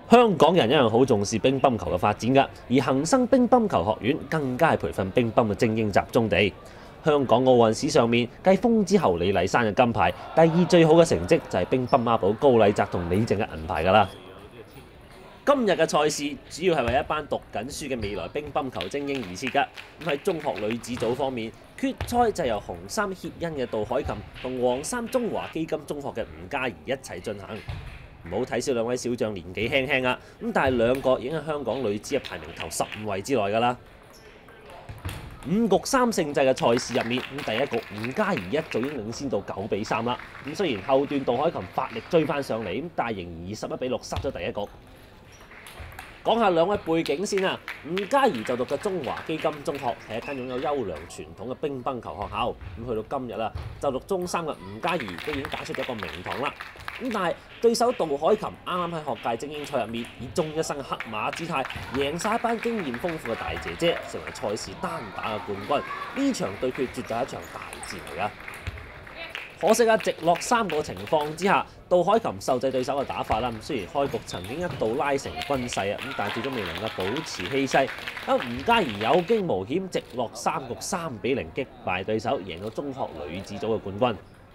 香港人一樣好重視乒乓球嘅發展㗎，而恒生乒乓球學院更加係培訓乒乓嘅精英集中地。香港奧運史上面繼風之後李麗珊嘅金牌，第二最好嘅成績就係乒乓孖寶高禮澤同李靜嘅銀牌㗎啦。今日嘅賽事主要係為一班讀緊書嘅未來乒乓球精英而設㗎。咁喺中學女子組方面，決賽就由紅衫協恩嘅杜海琴同黃衫中華基金中學嘅吳嘉怡一齊進行。唔好睇小兩位小將年紀輕輕啊，咁但係兩個已經喺香港女子嘅排名頭15位之內㗎啦。5局3勝制嘅賽事入面，咁第一局吳嘉怡一早已經領先到9-3啦。咁雖然後段杜海琴發力追翻上嚟，咁但係仍然以11-6失咗第一局。講下兩位背景先啊，吳嘉怡就讀嘅中華基金中學係一間擁有優良傳統嘅乒乓球學校。咁去到今日啦，就讀中3嘅吳嘉怡都已經打出咗一個名堂啦。咁但係對手杜海琴啱啱喺學界精英賽入面以終一生黑馬姿態贏晒一班經驗豐富嘅大姐姐，成為賽事單打嘅冠軍。呢場對決絕對係一場大戰嚟㗎。可惜啊，直落3個情況之下，杜海琴受制對手嘅打法啦。雖然開局曾經一度拉成均勢啊，咁但係最終未能夠保持氣勢。吳嘉怡有驚無險，直落3局3-0擊敗對手，贏到中學女子組嘅冠軍。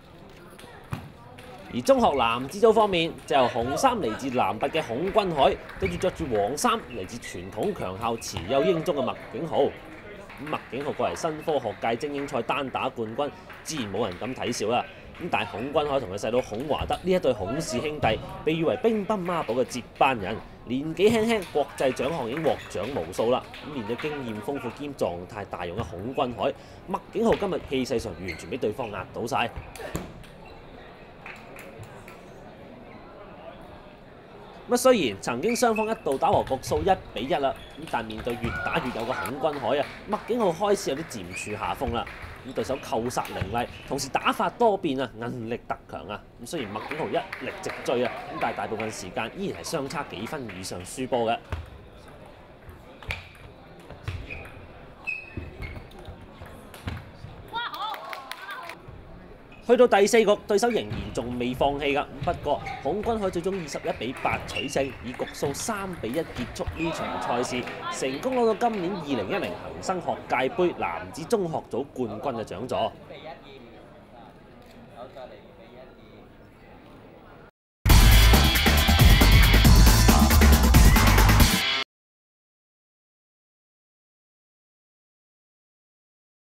而中學男子組方面，就由紅衫嚟自南拔嘅孔君海對住着住黃衫嚟自傳統強校慈幼英中嘅麥景豪。麥景豪過嚟新科學界精英賽單打冠軍，自然冇人敢睇小啦。咁但係孔君海同佢細佬孔華德呢一對孔氏兄弟，被譽為乒乓孖寶嘅接班人，年紀輕輕國際獎項已經獲獎無數啦。咁面對經驗豐富兼狀態大勇嘅孔君海，麥景豪今日氣勢上完全俾對方壓倒晒。雖然曾經雙方一度打和局數1-1啦，但面對越打越有嘅孔君海啊，麥景豪開始有啲漸處下風啦。對手扣殺凌厲，同時打法多變啊，韌力特強啊。雖然麥景豪一力直追啊，但係大部分時間依然係相差幾分以上輸波嘅。去到第4局，對手仍然仲未放棄㗎。不過孔君海最終以21-8取勝，以局數3-1結束呢場賽事，成功攞到今年2010恒生學界盃男子中學組冠軍嘅獎座。